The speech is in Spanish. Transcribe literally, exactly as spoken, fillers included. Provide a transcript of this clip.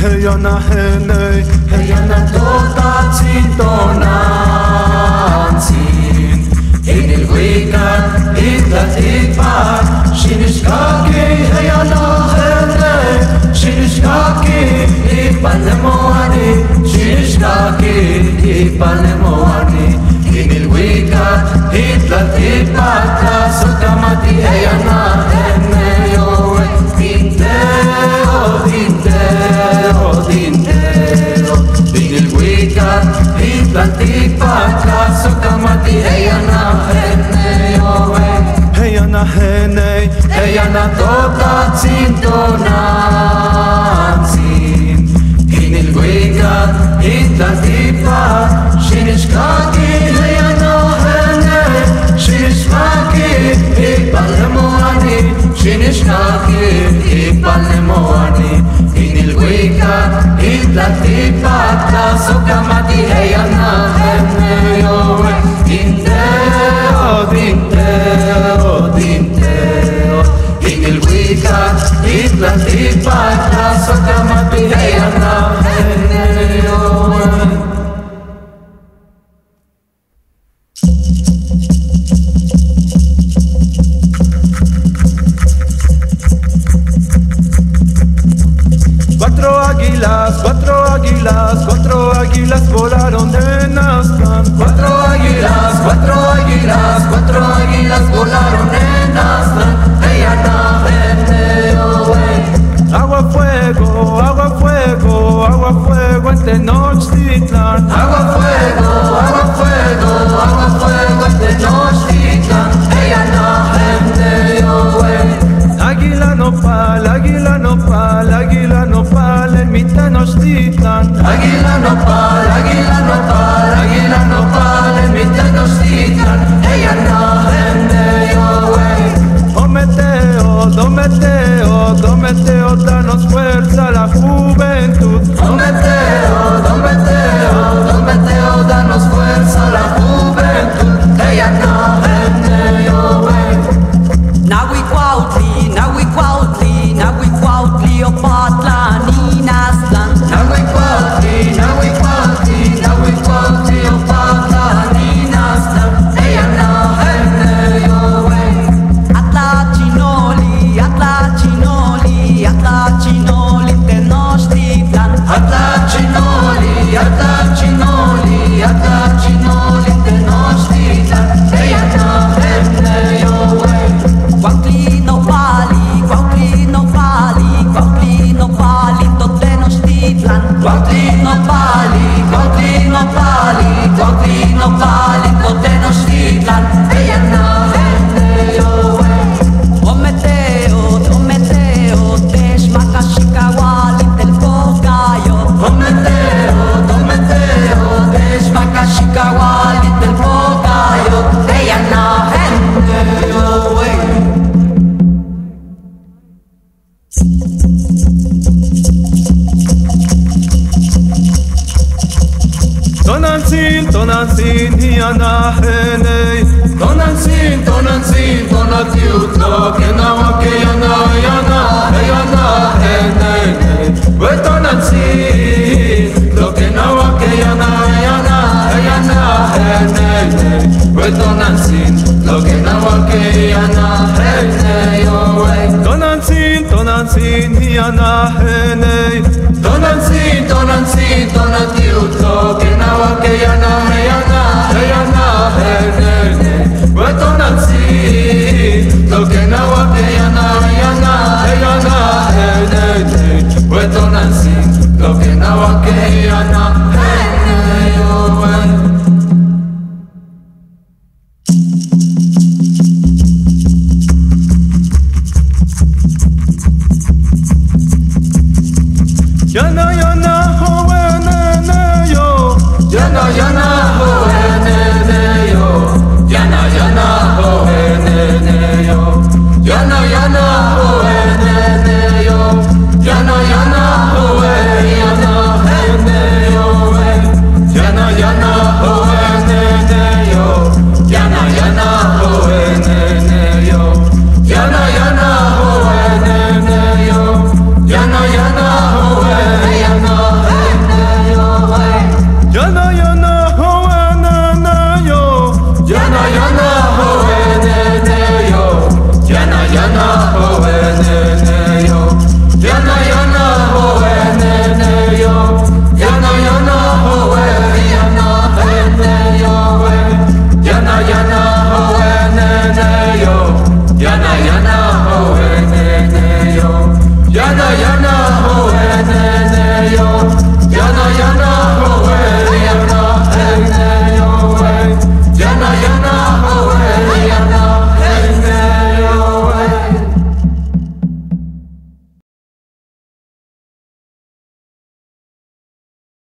Heyana henei, Heyana totatsin tonantsin Inil wikat itlat ikpat Shinishkaki heyana henei Shinishkaki ipalemoani Shinishkaki ipalemoani Inil wikat itlat ikpat Kasokamati heyana henei Oe Dinteo, dinteo, dinteo Inil wikat itlat ikpat Kasokamati heyana henei Oe Heyana henei, Heyana totatsin tonantsin Inil wikat itlat ikpat Shinishkaki heyana henei Shinishkaki ipalemoani Shinishkaki ipalemoani Inil wikat itlat ikpat Kasokamati heyana henei Oe Dinteo, dinteo, dinteo Inil wikat itlat ikpat Kasokamati heyana henei Oe Cuatro águilas, cuatro águilas, cuatro águilas volaron de Nazcan. Cuatro águilas, cuatro águilas, cuatro águilas volaron en Aztlán. Heyana henei Oe Agua, fuego, agua, fuego, agua, fuego en Tenochtitlan. Agua, fuego, agua, fuego, agua, fuego en Tenochtitlan. Heyana henei Oe Águila nopal, águila nopal, águila nopal en mi Tenochtitlan. Águila nopal, águila nopal, águila nopal en mi Tenochtitlan. Heyana henei Oe Dometeo, Dometeo, Dometeo, danos fuerza a la juventud. Dometeo, Dometeo, Dometeo, danos fuerza a la juventud. Heyana henei Oe Nahuicuautli, Nahuicuautli, Nahuicuautli, Opatlan, Inaztlan. Nahuicuautli, Nahuicuautli, Nahuicuautli, Opatlan, Inaztlan. Heyana henei Oe Atlachinoli, Atlachinoli, Atlachinoli, Tenochtitlan. Atlachinoli, Atlachinoli, Atlachinoli, Tenochtitlan. Heyana henei Oe Cuautli nopali, Cuautli nopali, Cuautli nopali, to Tenochtitlan. Cuautli nopali, Cuautli nopali, Cuautli nopali, to Tenochtitlan. Heyana henei Oe Dometeo, Dometeo, Teshmakashikawali, Telpocayo. Dometeo, Dometeo, Teshmakashikawali, Telpocayo. Heyana henei Oe Tonantzin, tonantzin, hiana henei. Tonantzin, tonantzin, tonatiutlo Kenawake yana, yana, heyana henei We tonantzin, lo kenawake yana, yana, heyana henei We tonantzin, lo kenawake yana, henei Oe Tonantzin, tonantzin, hiana henei. Tonantzin, tonantzin, tonatiutlo Kenawake yana, yana, heyana henei We tonantzin, lo kenawake yana, yana, heyana henei We tonantzin, lo kenawake yana